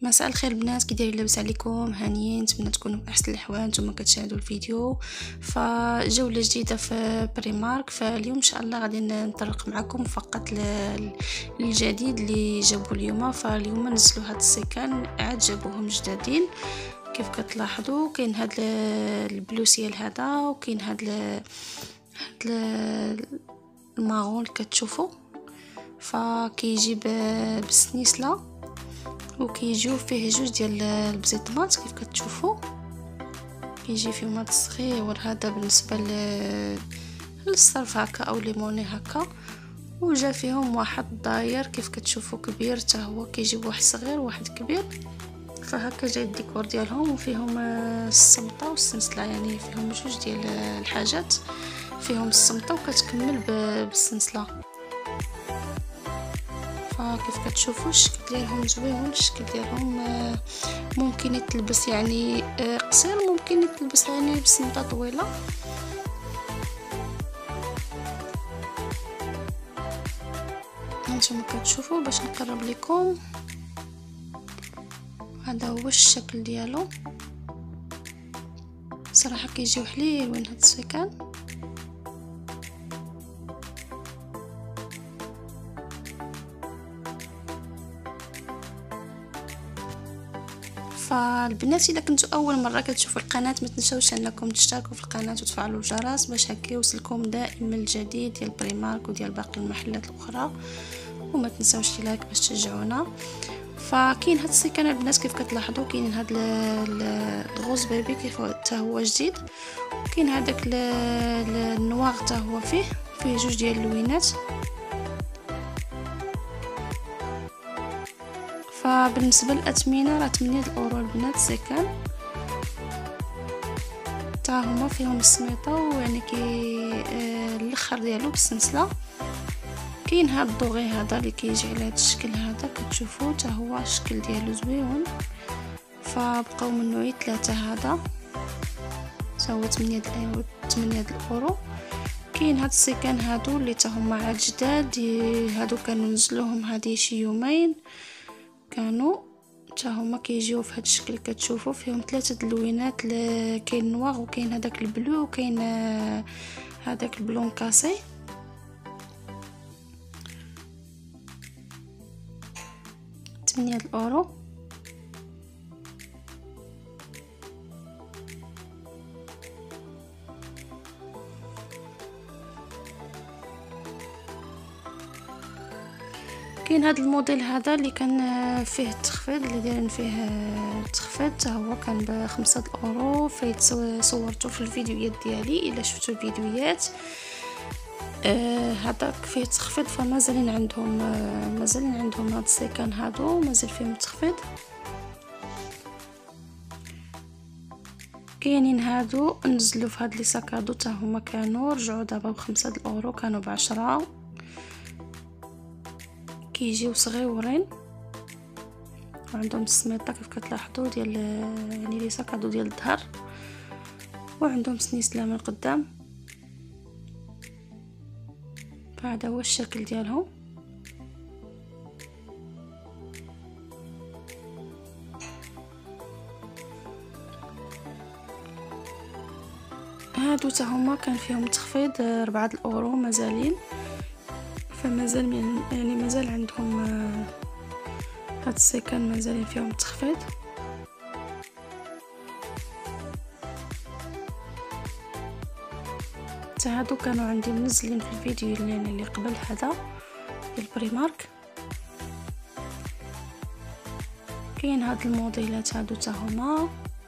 مساء الخير البنات، كي دايرين؟ لاباس عليكم؟ هانيين؟ نتمنى تكونوا في احسن الاحوال نتوما كتشاهدوا الفيديو. فجوله جديده في بريمارك. فاليوم ان شاء الله غادي نطرق معكم فقط للجديد اللي جابوا اليوم. فاليوم نزلوا هاد السيكان، عاد جابوهم جدادين كيف كتلاحظوا. كاين هاد البلوسيال هذا، وكاين هاد الماغون اللي كتشوفوا. فكيجي بالسنيسله، وكيجيو فيه جوج ديال البزيطمات كيف كتشوفوا. كيجي فيهم هذا الصغير هذا بالنسبه للصرف هكا او ليموني هكا، وجا فيهم واحد داير كيف كتشوفوا كبير حتى هو. كيجيب واحد صغير وواحد كبير، فهكا جاي الديكور ديالهم. وفيهم الصمطه والسنسله، يعني فيهم جوج ديال الحاجات، فيهم الصمطه وكتكمل بالسنسله. فكيف كتشوفوا الشكل ديالهم زويون. الشكل ديالهم ممكن يتلبس يعني قصير، ممكن يتلبس يعني بسنطه طويله. هانتوما كتشوفوا باش نقرب لكم. هذا هو الشكل ديالو. صراحه كيجيو حليوين هاد السيكان. فالبنات، اذا كنتوا اول مره كتشوفوا القناه ما تنساوش انكم تشتركوا في القناه وتفعلوا الجرس باش هكا يوصلكم دائما الجديد ديال بريمارك وديال باقي المحلات الاخرى. وما تنساوش لايك باش تشجعونا. فكاين هاد السيكان البنات كيف كتلاحظوا، كاين هاد الغوز بيبي كيف حتى هو جديد، وكاين هذاك النواغ حتى هو فيه جوج ديال اللوينات. فبالنسبه للاثمنه راه 8 اورو البنات سيكان. تا هما فيهم السميطه، ويعني الاخر ديالو بالسلسله. كاين هاد الدوغي هذا اللي كيجي على هذا الشكل هذا كتشوفوا، تا هو الشكل ديالو زويون. فبقاو من نوعيه 3 هذا تساوي 8 الاورو. كاين هاد السيكان هادو اللي تا هما عاد جداد، هادو كانوا نزلوهم هادي شي يومين كانوا. تا هما كيجيو في هذا الشكل كتشوفوا. فيهم 3 اللوينات، كاين نواغ وكاين هذاك البلو وكاين هذاك البلون كاسي. تمنية الاورو. كاين هذا الموديل هذا اللي كان فيه التخفيض، اللي دايرين فيه التخفيض، حتى هو كان ب5 اورو. فايت صورته في الفيديوهات ديالي الا شفتوا الفيديوهات. هذاك فيه تخفيض، فمازالين عندهم هاد السيكان هادو مازال فيهم التخفيض. كاينين هادو نزلوا في هاد لي ساكادو، حتى هما كانوا رجعوا دابا ب5 اورو، كانوا ب10. كيجيو صغيورين وعندهم السميطه كيف كتلاحظوا ديال يعني لي ساكادو ديال الظهر، وعندهم سنيسله من القدام. فهذا هو الشكل ديالهم. هادو تا هما كان فيهم تخفيض 4 اورو مازالين. فمازال يعني مازال عندهم هاد السيكان مازالين فيهم التخفيض. هادو كانوا عندي منزلين في الفيديو اللي قبل هذا ديال بريمارك. كاين هاد الموديلات هادو تا هما،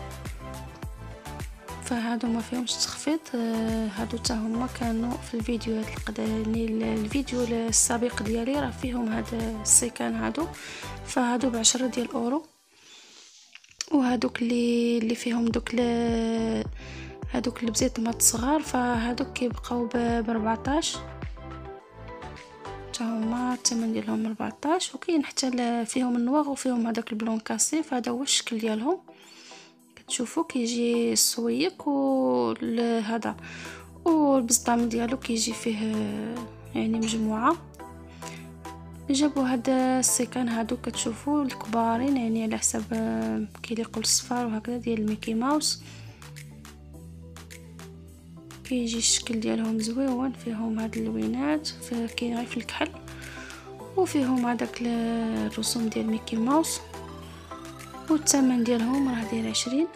فهادو ما فيهمش تخفيض. هادو تا هما كانوا في الفيديوهات الفيديو السابق ديالي راه فيهم هذا السيكان هادو. فهادو ب10 ديال اورو. وهادوك اللي فيهم هادوك البزيطمات صغار، فهادوك كيبقاو ب14. تا هما الثمن ديالهم 14. وكاين حتى فيهم النواغ وفيهم هذاك البلون كاسي. فهذا هو الشكل ديالهم كتشوفوا. كيجي السويق هذا، والبزطام ديالو كيجي فيه يعني مجموعه. جابوا هاد السيكان هادو كتشوفوا الكبارين، يعني على حسب كيليقوا الصفار وهكذا ديال ميكي ماوس. كيجي الشكل ديالهم زويون، فيهم هاد اللوينات كاين غير في الكحل، وفيهم هذاك الرسوم ديال ميكي ماوس. والثمن ديالهم راه داير 20.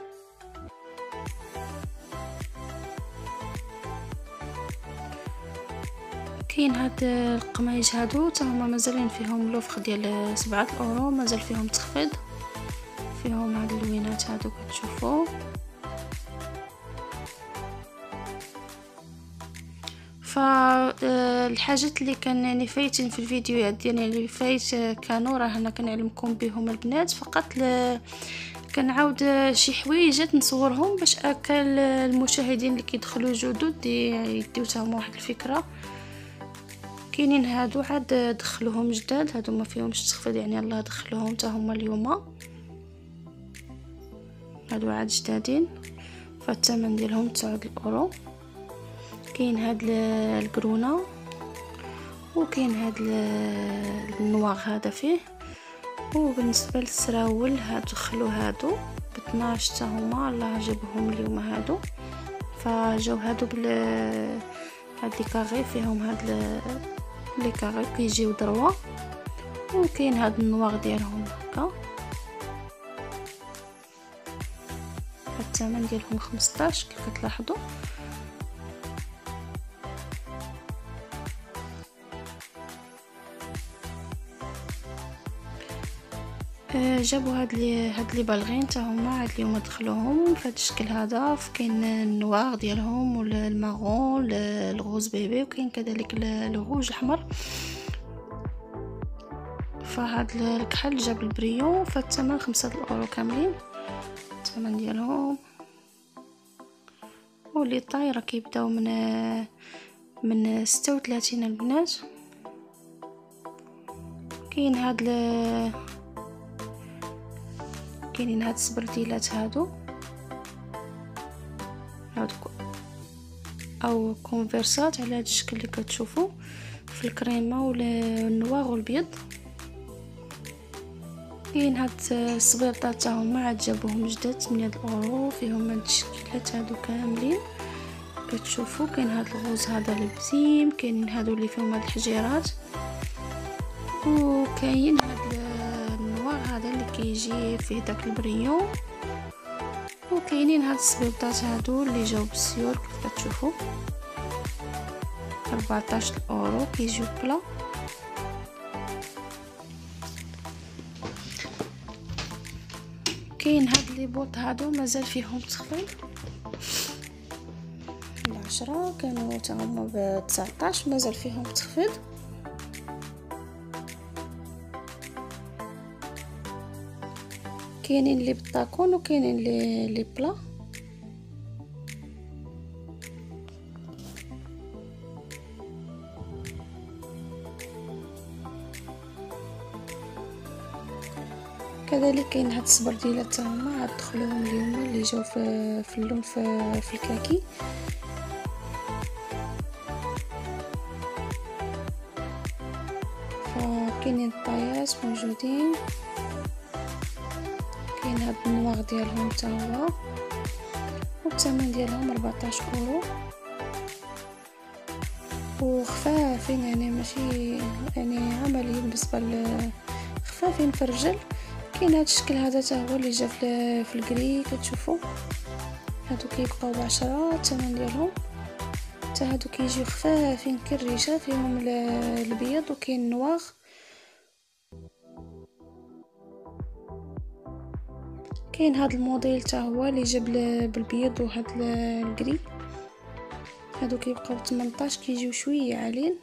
كاين هاد القمايج هادو حتى هما مازالين فيهم لوفر ديال 7 اورو، مازال فيهم تخفيض. فيهم هاد اللوينات هادو كتشوفوا. فالحاجات اللي كان يعني فايتين في الفيديوهات ديالي اللي فايت كانوا راه انا كنعلمكم بهم البنات فقط. كنعاود شي حويجات نصورهم باش اكل المشاهدين اللي كيدخلوا جدد يديو تاهم واحد الفكره. كاينين هادو عاد دخلوهم جداد، هادو ما فيهمش تخفيض يعني الله دخلوهم حتى هما اليوم، هادو عاد جدادين. فالثمن ديالهم 9 اورو. كاين هاد الكرونه، وكاين هاد النواغ هذا فيه. وبالنسبه للسراول هادو دخلوا هادو ب 12 حتى هما الله جابهم اليوم هادو. فجاو هادو هاد لي كاغي فيهم هاد لي كاغي كيجيو دروا. وكاين هاد النواغ ديالهم هكا، الثمن ديالهم 15 كيف كتلاحظوا. جابوا هاد لي بالغين حتى هما عاد اليوم دخلوهم في هاد الشكل هذا. كاين النوار ديالهم والمارون الغوز بيبي، وكاين كذلك الروج الاحمر. فهاد الكحل جاب البريون. فالثمن 5 اورو كاملين الثمن ديالهم. ولي طاي راه كيبداو من 36 البنات. كاين كاينين هاد السبرديلات هادو او كونفرسات على هاد الشكل اللي كتشوفوا في الكريمه والنوار والبيض. كاين هاد السبيطات هما عاد جابوهم جداد 8 اورو، فيهم هاد الشكلات هادو كاملين كتشوفوا. كاين هاد الغوز هذا اللي بزيم، كاين هادو اللي فيهم هاد الحجيرات، وكاين هاد النوار هذا اللي كيجي فيه داك البريون. وكاينين هاد السبيطات هادو اللي جاو بالسيور كيف كتشوفوا 14 اورو كيجيو بلا. كاين هاد لي بوط هادو مازال فيهم تخفيض. 10 كانوا حتى هما ب 19 مازال فيهم تخفيض. كاينين لي بالطاكون وكاينين لي بلا. كذلك كاين هاد السبرديلات حتى هما عاد دخلوهم اليوم اللي جاو في اللون في الكاكي. فكاينين الطايات موجودين. كاين هاد النواغ ديالهم حتى هو، والثمن ديالهم 14 اورو. وخفافين يعني ماشي يعني عملي بالنسبه خفافين في الرجل. كاين هاد الشكل هذا حتى هو اللي جا في الكري كتشوفوا. هادو كيبقاو ب10 الثمن ديالهم. حتى هادو كيجيو خفافين كالريشه، فيهم البيض وكاين النواغ. كاين هاد الموديل حتى هو اللي جاب بالبيض وهاد الكري. هادو كيبقاو 18 كيجيو شويه عالين.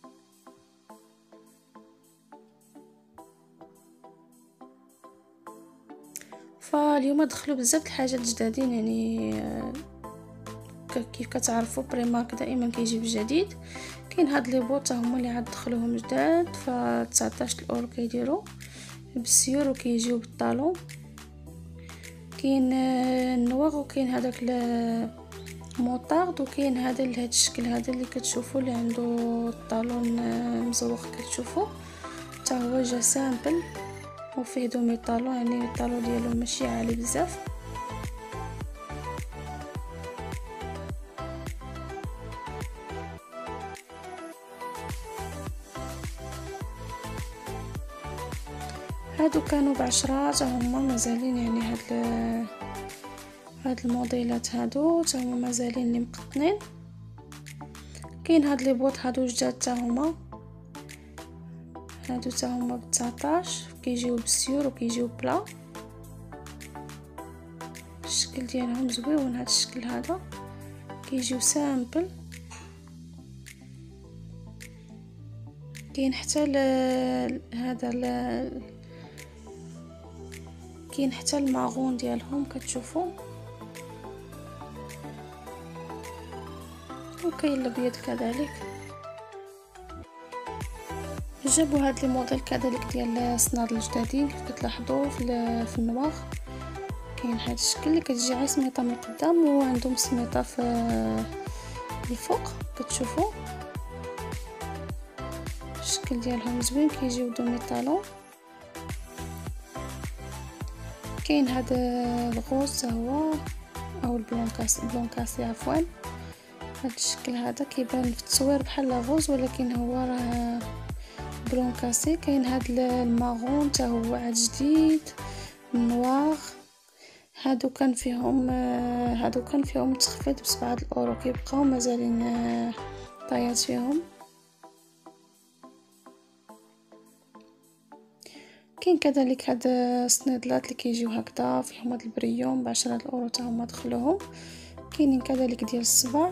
فاليوم دخلوا بزاف الحاجات جدادين يعني كيف كتعرفوا بريمارك دائما كيجيب جديد. كاين هاد لي بوط هما اللي عاد دخلوهم جداد، ف 19 اورو كيديروا بالسيور وكيجيو بالطالون. كاين النواغ وكاين هذاك موطارد، وكاين هذا الشكل هذا اللي كتشوفوا اللي عنده الطالون مزوق كتشوفوا. حتى هو جا سامبل وفيه دومي طالون، يعني الطالون ديالو ماشي عالي بزاف. هادو كانوا ب10 تا هما مازالين، يعني هاد الموديلات هادو تا هما مازالين لي مقطنين. كاين هاد لي بوط هادو جداد تا هما، هادو تا هما ب19، كيجيو بالسيور وكيجيو بلا. الشكل ديالهم زويون، هاد الشكل هذا كيجيو سامبل. كاين حتى هذا كاين حتى الماغون ديالهم كتشوفوا، وكاين الابيض كذلك. جابوا هاد لي موديل كذلك ديال الصناد الجدادين كيف كتلاحظوا في النواغ. كاين هاد الشكل اللي كتجي عا سميطه من القدام وعندهم سميطه في الفوق كتشوفوا. الشكل ديالهم زوين، كيجيو دومي طالون. كاين هذا الغوز هو او البلونكاسي عفوا. هذا الشكل هذا كيبان في التصوير بحال غوز ولكن هو راه بلونكاسي. كاين هذا الماغون حتى هو عاد جديد النواغ. هادو كان فيهم تخفيض ب7 اورو، كيبقاو مازالين طايات فيهم. كاين كذلك هاد السنيدلات اللي كيجيو هكذا فيهم هاد البريوم ب10 اورو تا هما دخلوهم. كاينين كذلك ديال الصباع،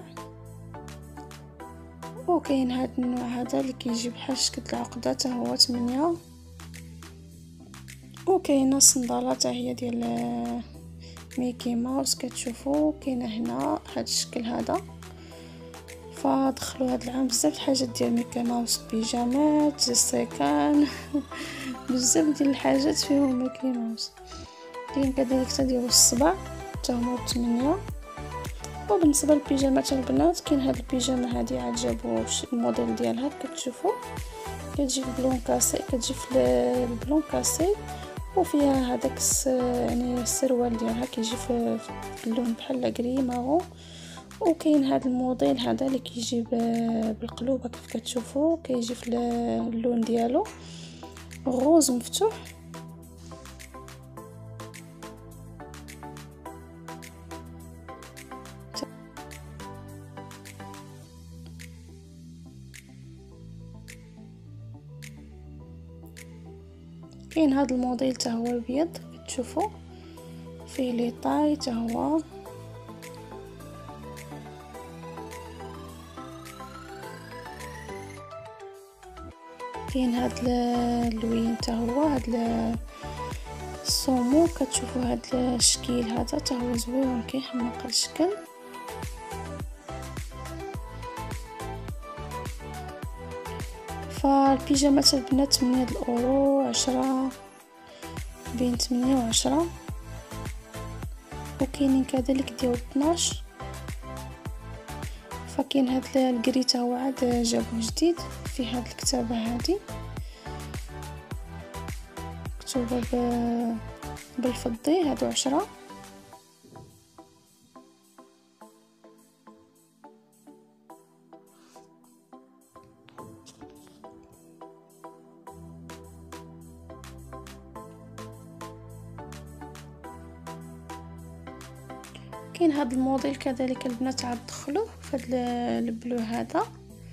وكاين هاد النوع هذا اللي كيجي بحال شكل العقده تا هو 8. وكاينه الصنداله تا هي ديال ميكي ماوس كتشوفوا. كاينه هنا هاد الشكل هذا. فدخلوا هاد العام بزاف الحاجات ديال ميكي ماوس، بيجامات، السيكان بزاف ديال الحاجات فيهم ميكي ماوس. كاين كذلك حتى ديال الصباع حتى هما ب8. وبالنسبه للبيجامات البنات كاين هاد البيجامه هادي عاد جابوا الموديل ديالها كتشوفوا. كتجي في بلون كاسي، كتجي في البلون كاسي وفيها هذاك يعني السروال ديالها كيجي في اللون بحال الكري ماغو. وكاين هذا الموديل هذا اللي كيجي بالقلوبه كيف كتشوفوا، كيجي في اللون ديالو غوز مفتوح. كاين هذا الموديل حتى هو ابيض كتشوفوا فيه لي طاي حتى هو. كاين هاد اللوين حتى هو هاد الصومو كتشوفوا هاد الشكل هذا حتى هو زوين كيحمق الشكل. فالبيجامات البنات 8 اورو 10 بين 8 و10. وكاينين كذلك ديال 12. فكاين هاد الكريتا هو عاد جابوه جديد فيه هاد الكتابه هادي مكتوبه بالفضي. هادو 10. كاين هذا الموديل كذلك البنات عاد دخلوه في هذا البلو هذا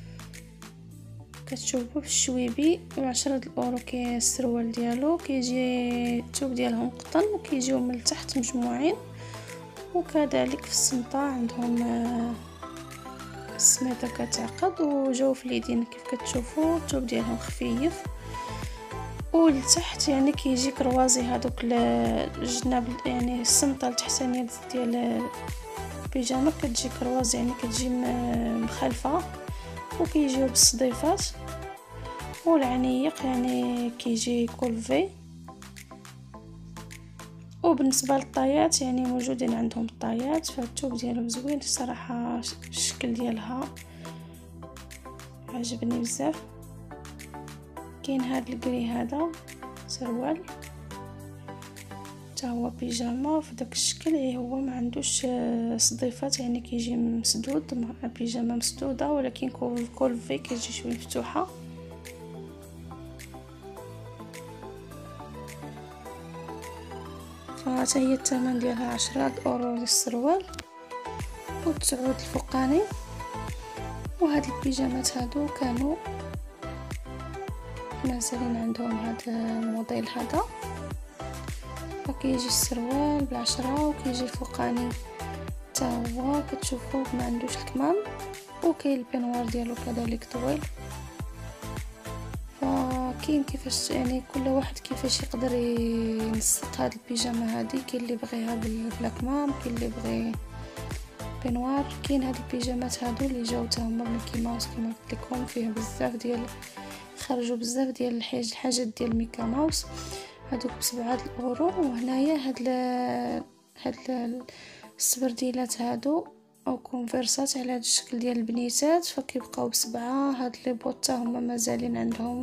كتشوفوا بالشويبي ب10 اورو. كاين السروال ديالو كيجي الثوب ديالهم قطن وكيجيو من التحت مجموعين. وكذلك في السمطه عندهم السميطه كتعقد وجاو في اليدين كيف كتشوفوا الثوب ديالهم خفيف. ولتحت يعني كيجي كروازي هذوك الجناب يعني السمطه التحتانيه ديال البيجامه كتجي كروازي يعني كتجي مخالفه وكيجيو بالصديفات. والعنيق يعني كيجي كولفي. وبالنسبه للطايات يعني موجودين عندهم الطايات فالثوب ديالهم زوين الصراحه. الشكل ديالها عجبني بزاف. كاين هاد الكري هذا سروال حتى هو بيجاما في داك الشكل. هو ما عندوش صديفات يعني كيجي مسدود مع بيجاما مسدوده، ولكن كولفي كيجي شويه مفتوحه. فهذا هي الثمن ديالها 10 اورو للسروال و9 الفوقاني. وهاد البيجامات هادو كانوا مازالين عندهم هذا الموديل هذا. فكيجي السروال ب10 وكيجي الفوقاني حتى هو كتشوفوا ما عندوش الكمام، وكاين البنوار ديالو كذلك طويل. فكاين كيفاش يعني كل واحد كيفاش يقدر ينسق هاد البيجامه هذه. كاين اللي بغيها بلا كمام، كاين اللي بغي بنوار. كاين هاد البيجامات هادو اللي جاو حتى هما ميكي ماوس كما قلت لكم، فيه بزاف ديال خرجوا بزاف ديال الحاجات ديال ميكا ماوس. هادوك ب7 اورو. وهنايا هاد السبرديلات هادو او كونفرسات على هاد الشكل ديال البنيتات فكيبقاو ب7. هاد لي بوط هما مازالين عندهم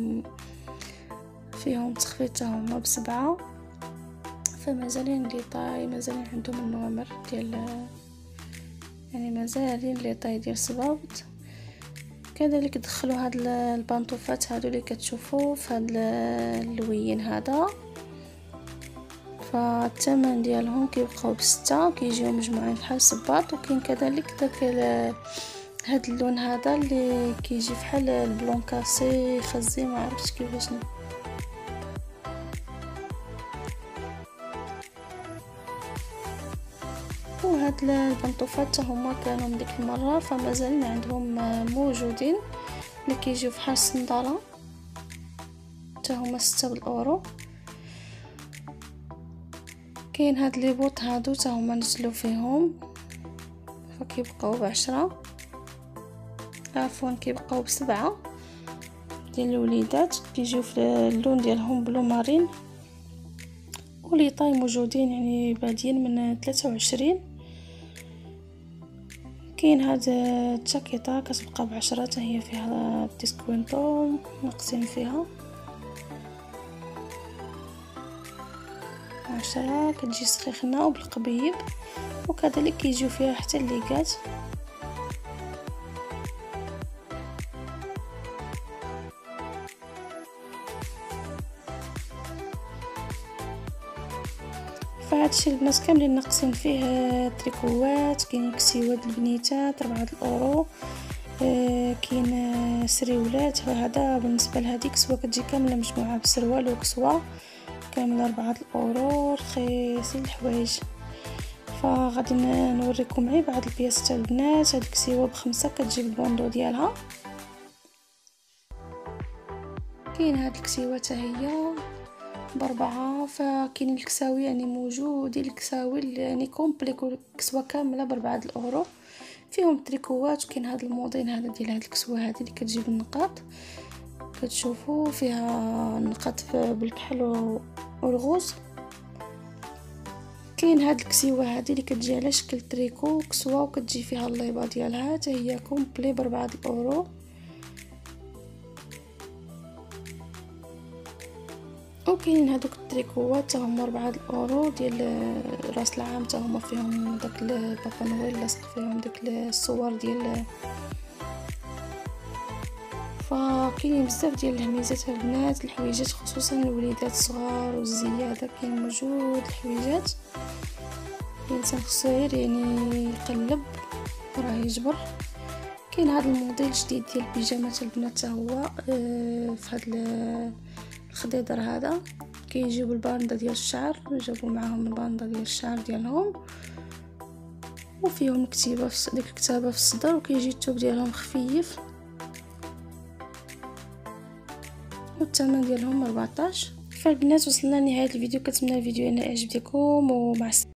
فيهم تخفيض حتى هما ب7. فمازالين لي طاي مازالين عندهم النوامر ديال يعني مازالين لي طاي ديال صباوط. كذلك دخلوا هاد البانطوفات هادو اللي كتشوفوا في هاد اللوين هذا. فالثمن ديالهم كيبقاو ب6 كيجيو مجموعين بحال الصباط. وكاين كذلك داك هاد اللون هذا اللي كيجي بحال البلون كاسي خزي، ما عرفتش كيفاش وهاد البنطوفات حتى هما كانوا من ديك المره فمازالين عندهم موجودين اللي كيجيو بحال الصنداله حتى هما 6 اورو. كاين هاد لي بوط هادو حتى هما نزلوا فيهم فكيبقاو ب10 عفوا كيبقاو ب7 ديال الوليدات. كيجيو في اللون ديالهم بلو مارين، ولي طاي موجودين يعني بادين من 23. كاين هاد الجاكيطه كتبقى ب10 حتى هي فيها ديسكونطو ناقصين فيها 10. كتجي سخيخنه وبالقبيب، وكذلك كيجيو فيها حتى الليكات. فهادشي البنات كاملين ناقصين فيه تريكوات. كاين كسيوات البنيتات 4 اورو. كاين سريولات. هذا بالنسبه لهذه كسوه كتجي كامله مجموعه بسروال وكسوه كامله 4 اورو. رخيصين الحوايج. فغادي نوريكم غير بعض البياس تاع البنات. هاد الكسيوه ب5 كتجي البوندو ديالها. كاين هاد الكسيوه حتى هي ب4. فكاين الكساوي يعني موجودين الكساوي يعني كومبلي كسوه كامله ب4 اورو فيهم تريكوات. وكاين هاد الموديل هذا ديال هاد الكسوه هذه اللي كتجي بالنقاط كتشوفوا فيها النقاط بالكحل والغوز. كاين هاد الكسيوه هذه اللي كتجي على شكل تريكو كسوه وكتجي فيها الليبه ديالها حتى هي كومبلي ب4 اورو. وكاين هادوك التريكوات حتى هما 4 اورو ديال راس العام. حتى هما فيهم داك البابا نويل لاصق فيهم داك الصور ديال. فكاين بزاف ديال الهميزات البنات الحويجات خصوصا الوليدات الصغار والزياده. كاين موجود الحويجات الانسان خصو غير يعني يقلب راه يجبر. كاين هذا الموديل جديد ديال بيجامات البنات حتى هو في هذا الخضيضر هذا كيجيو بالباندا ديال الشعر. جابوا معاهم الباندا ديال الشعر ديالهم وفيهم كتيبه في ديك الكتابه في الصدر، وكيجي الثوب ديالهم خفيف والثمن ديالهم 14. فالبنات وصلنا لنهايه الفيديو. كنتمنى الفيديو يعجبكم ومع